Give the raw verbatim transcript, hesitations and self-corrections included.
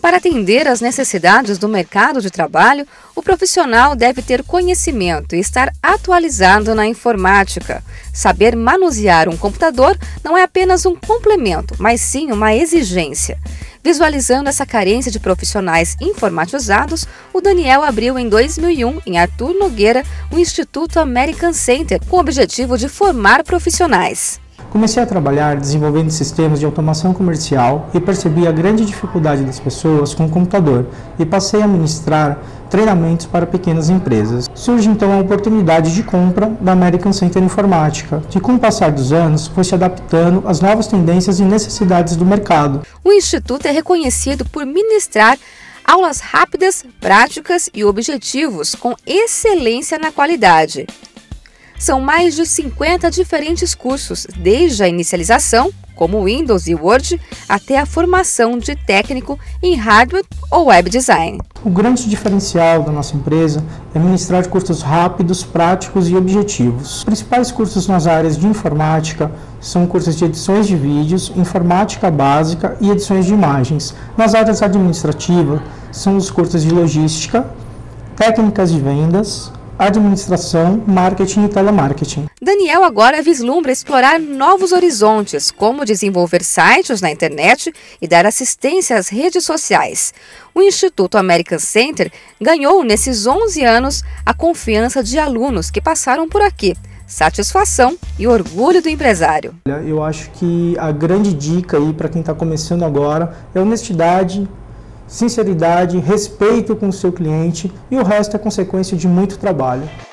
Para atender às necessidades do mercado de trabalho, o profissional deve ter conhecimento e estar atualizado na informática. Saber manusear um computador não é apenas um complemento, mas sim uma exigência. Visualizando essa carência de profissionais informatizados, o Daniel abriu em dois mil e um, em Arthur Nogueira, o Instituto American Center, com o objetivo de formar profissionais. Comecei a trabalhar desenvolvendo sistemas de automação comercial e percebi a grande dificuldade das pessoas com o computador e passei a ministrar treinamentos para pequenas empresas. Surge então a oportunidade de compra da American Center Informática, que com o passar dos anos foi se adaptando às novas tendências e necessidades do mercado. O Instituto é reconhecido por ministrar aulas rápidas, práticas e objetivos com excelência na qualidade. São mais de cinquenta diferentes cursos, desde a inicialização, como Windows e Word, até a formação de técnico em hardware ou web design. O grande diferencial da nossa empresa é ministrar cursos rápidos, práticos e objetivos. Os principais cursos nas áreas de informática são cursos de edições de vídeos, informática básica e edições de imagens. Nas áreas administrativas são os cursos de logística, técnicas de vendas, administração, marketing e telemarketing. Daniel agora vislumbra explorar novos horizontes, como desenvolver sites na internet e dar assistência às redes sociais. O Instituto American Center ganhou, nesses onze anos, a confiança de alunos que passaram por aqui. Satisfação e orgulho do empresário. Eu acho que a grande dica aí para quem está começando agora é honestidade, sinceridade, respeito com o seu cliente e o resto é consequência de muito trabalho.